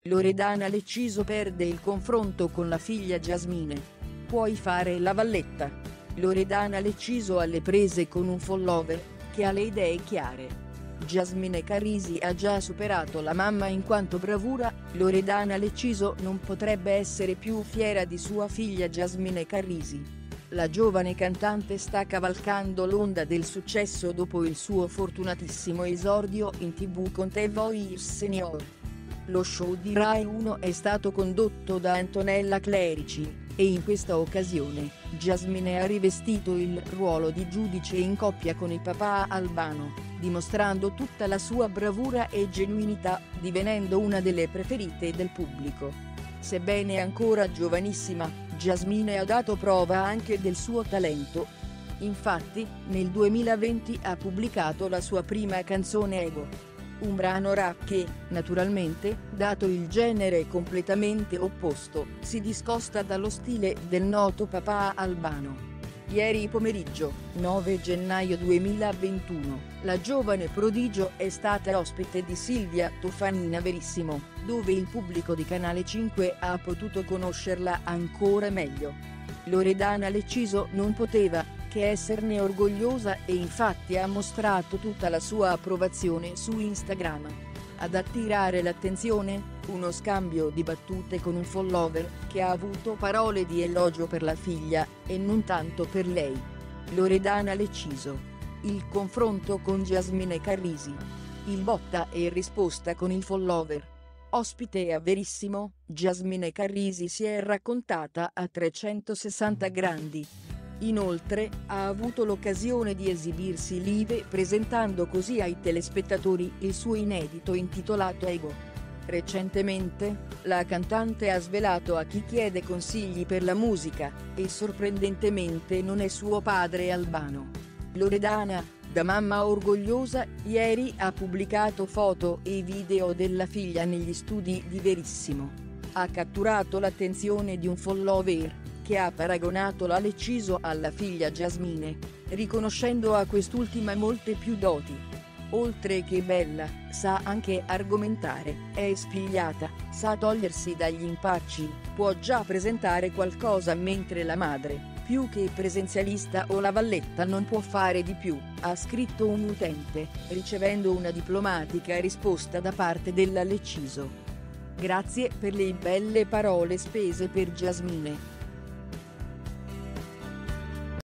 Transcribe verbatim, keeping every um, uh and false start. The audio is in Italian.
Loredana Lecciso perde il confronto con la figlia Jasmine. Puoi fare la valletta. Loredana Lecciso alle prese con un follower, che ha le idee chiare. Jasmine Carrisi ha già superato la mamma in quanto bravura. Loredana Lecciso non potrebbe essere più fiera di sua figlia Jasmine Carrisi. La giovane cantante sta cavalcando l'onda del successo dopo il suo fortunatissimo esordio in tv con The Voice Senior. Lo show di Rai uno è stato condotto da Antonella Clerici, e in questa occasione, Jasmine ha rivestito il ruolo di giudice in coppia con il papà Albano, dimostrando tutta la sua bravura e genuinità, divenendo una delle preferite del pubblico. Sebbene ancora giovanissima, Jasmine ha dato prova anche del suo talento. Infatti, nel duemilaventi ha pubblicato la sua prima canzone Ego. Un brano rap che, naturalmente, dato il genere completamente opposto, si discosta dallo stile del noto papà Albano. Ieri pomeriggio, nove gennaio duemilaventuno, la giovane prodigio è stata ospite di Silvia Toffanin Verissimo, dove il pubblico di Canale cinque ha potuto conoscerla ancora meglio. Loredana Lecciso non poteva che esserne orgogliosa e infatti ha mostrato tutta la sua approvazione su Instagram. Ad attirare l'attenzione, uno scambio di battute con un follower, che ha avuto parole di elogio per la figlia, e non tanto per lei. Loredana Lecciso. Il confronto con Jasmine Carrisi. Il botta e risposta con il follower. Ospite a Verissimo, Jasmine Carrisi si è raccontata a trecentosessanta gradi. Inoltre, ha avuto l'occasione di esibirsi live presentando così ai telespettatori il suo inedito intitolato Ego. Recentemente, la cantante ha svelato a chi chiede consigli per la musica, e sorprendentemente non è suo padre Albano. Loredana, da mamma orgogliosa, ieri ha pubblicato foto e video della figlia negli studi di Verissimo. Ha catturato l'attenzione di un follower, che ha paragonato la Lecciso alla figlia Jasmine, riconoscendo a quest'ultima molte più doti. Oltre che bella, sa anche argomentare, è spigliata, sa togliersi dagli impacci, può già presentare qualcosa mentre la madre, più che presenzialista o la valletta non può fare di più, ha scritto un utente, ricevendo una diplomatica risposta da parte della Lecciso. Grazie per le belle parole spese per Jasmine.